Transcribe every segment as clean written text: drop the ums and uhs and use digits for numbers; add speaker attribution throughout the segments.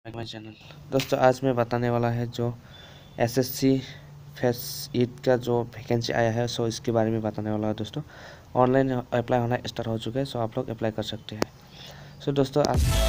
Speaker 1: My channel. दोस्तों आज मैं बताने वाला है जो एसएससी फेस ईट का जो वैकेंसी आया है सो इसके बारे में बताने वाला है। दोस्तों ऑनलाइन अप्लाई होना स्टार्ट हो चुका है, सो आप लोग अप्लाई कर सकते हैं। सो दोस्तों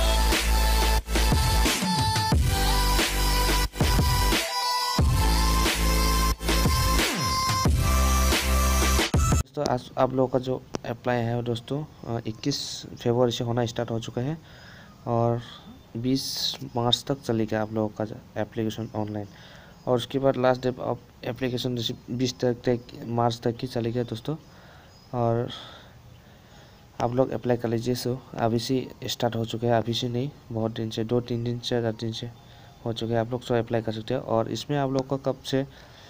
Speaker 1: आज आप लोगों का जो अप्लाई है दोस्तों 21 फरवरी से होना स्टार्ट हो चुका है और 20 मार्च तक चलेगा आप लोगों का एप्लीकेशन ऑनलाइन। और उसके बाद लास्ट डेट ऑफ एप्लीकेशन 20 तारीख तक मार्च तक की चलेगा दोस्तों। और आप लोग अप्लाई कर लीजिए। सो अभी से स्टार्ट हो चुका है, अभी से नहीं, बहुत दिन से, 2-3 दिन से 4 दिन से हो चुके हैं। आप लोग सो अप्लाई कर सकते हैं। और इसमें आप लोग का कब से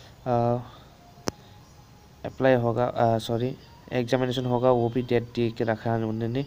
Speaker 1: अप्लाई होगा, सॉरी एग्जामिनेशन होगा, वो भी डेट दे के रखा है उन्होंने।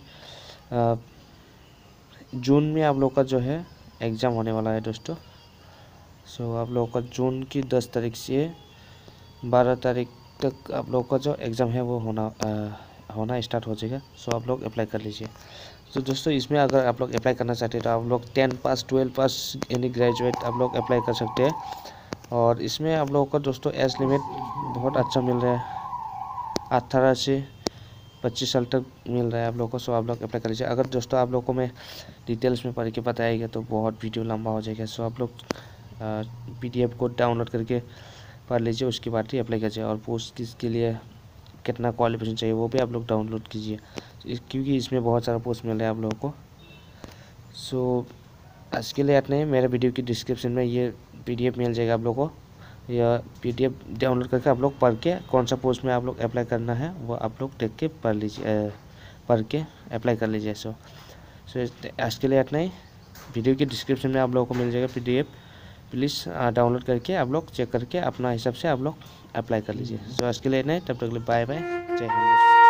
Speaker 1: जून में आप लोग का जो है एग्ज़ाम होने वाला है दोस्तों। सो आप लोगों का जून की 10 तारीख से 12 तारीख तक आप लोगों का जो एग्ज़ाम है वो होना स्टार्ट हो जाएगा। सो आप लोग अप्लाई कर लीजिए। तो दोस्तों इसमें अगर आप लोग अप्लाई करना चाहते हैं तो आप लोग 10 पास 12 पास यानी ग्रेजुएट आप लोग अप्लाई कर सकते हैं। और इसमें आप लोगों का दोस्तों एज लिमिट बहुत अच्छा मिल रहा है, 18 से 25 साल तक मिल रहा है आप लोगों को। सो आप लोग अप्लाई कर लीजिए। अगर दोस्तों आप लोगों को मैं डिटेल्स में पढ़ के बताएगा तो बहुत वीडियो लंबा हो जाएगा। सो आप लोग PDF को डाउनलोड करके पढ़ लीजिए, उसके बाद ही अप्लाई कीजिए। और पोस्ट के लिए कितना क्वालिफिकेशन चाहिए वो भी आप लोग डाउनलोड कीजिए, क्योंकि इसमें बहुत सारा पोस्ट मिल रहा है आप लोगों को। सो आज के लिए इतना ही। मेरे वीडियो की डिस्क्रिप्शन में ये PDF मिल जाएगा आप लोगों को। या PDF डाउनलोड करके आप लोग पढ़ के कौन सा पोस्ट में आप लोग अप्लाई करना है वो आप लोग देख के पढ़ लीजिए, पढ़ के अप्लाई कर लीजिए। सो आज के लिए इतना ही। वीडियो की डिस्क्रिप्शन में आप लोगों को मिल जाएगा PDF, प्लीज़ डाउनलोड करके आप लोग चेक करके अपना हिसाब से आप लोग अप्लाई कर लीजिए। सो आज के लिए इतना ही, तब तक के लिए बाय बाय, जय हिंद।